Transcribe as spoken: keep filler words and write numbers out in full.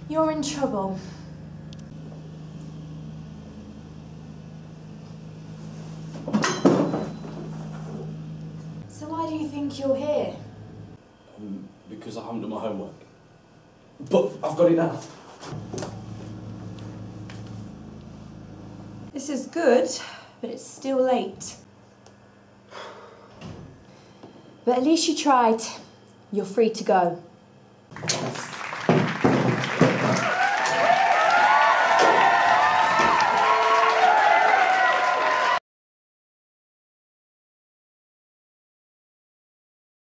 You're in trouble. So why do you think you're here? Um, because I haven't done my homework. But I've got it now. This is good, but it's still late. But at least you tried. You're free to go.